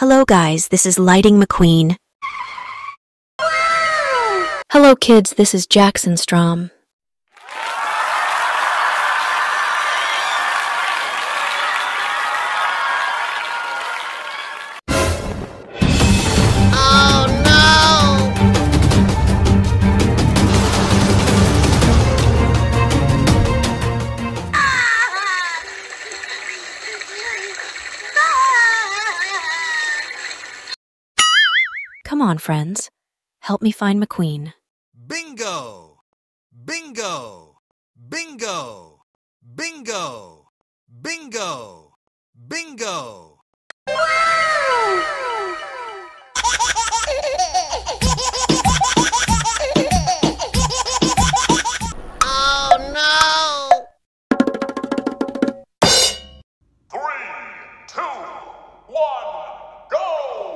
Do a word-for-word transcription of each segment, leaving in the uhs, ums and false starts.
Hello guys, this is Lighting McQueen. Hello kids, this is Jackson Strom. Come on, friends. Help me find McQueen. Bingo! Bingo! Bingo! Bingo! Bingo! Bingo! Oh no! Three, two, one, go!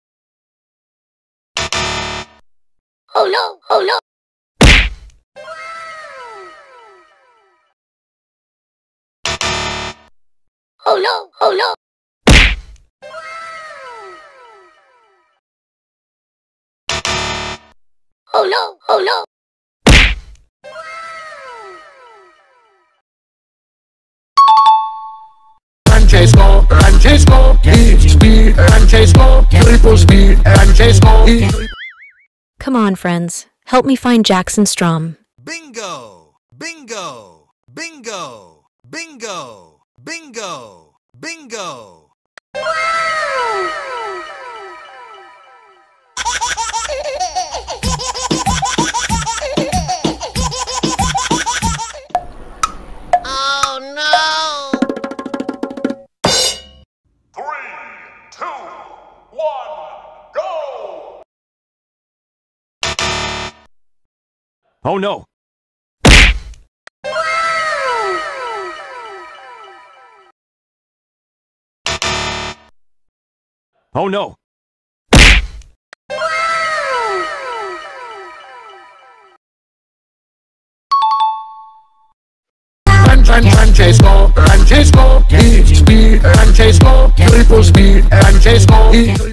Oh no! Oh no! Oh no! Oh no! Oh no! Oh no! Francesco, Francesco, he speed, Francesco, triple speed, Francesco, he... Come on, friends. Help me find Jackson Strom. Bingo! Bingo! Bingo! Bingo! Bingo! Bingo! Oh no! Three, two, one, go! Oh no! Oh no! Francesco, Francesco, he speed, Francesco, triple speed, Francesco, he...